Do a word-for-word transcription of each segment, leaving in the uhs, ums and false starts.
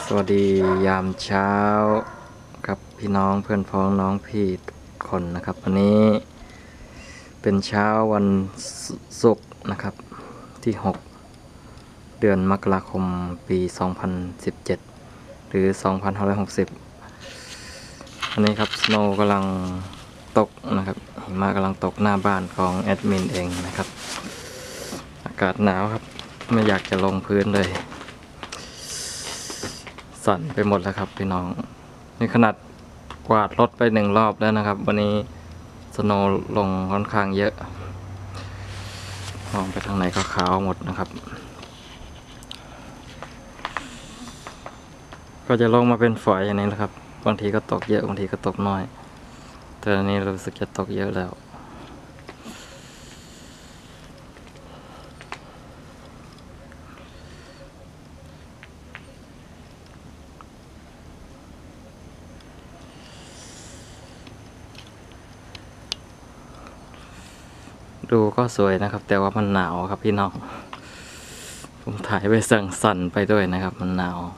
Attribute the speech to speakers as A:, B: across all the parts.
A: สวัสดียามเช้าครับพี่น้องเพื่อนพ้องน้องพี่ทุกคนนะครับวันนี้เป็นเช้าวันศุกร์นะครับที่หกเดือนมกราคมปีสองพันสิบเจ็ดหรือสองพันห้าร้อยหกสิบอันนี้ครับสโนว์กำลังตกนะครับหิมะกำลังตกหน้าบ้านของแอดมินเองนะครับอากาศหนาวครับไม่อยากจะลงพื้นเลยสั่นไปหมดแล้วครับพี่น้องนี่ขนาดกวาดรถไปหนึ่งรอบแล้วนะครับวันนี้สโนว์ลงค่อนข้างเยอะมองไปทางไหนก็ขาวหมดนะครับก็จะลงมาเป็นฝอยอย่างนี้นะครับบางทีก็ตกเยอะบางทีก็ตกน้อยแต่อันนี้รู้สึกจะตกเยอะแล้วดูก็สวยนะครับแต่ว่ามันหนาวครับพี่น้องผมถ่ายไปสั่งสั่นไปด้วยนะครับมันหนาว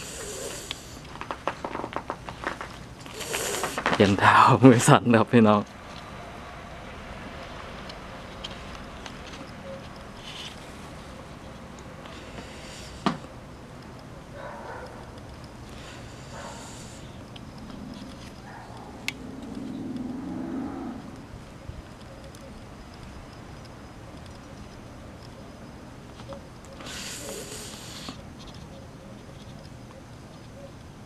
A: เย็นเท้ามือสั่นครับพี่น้อง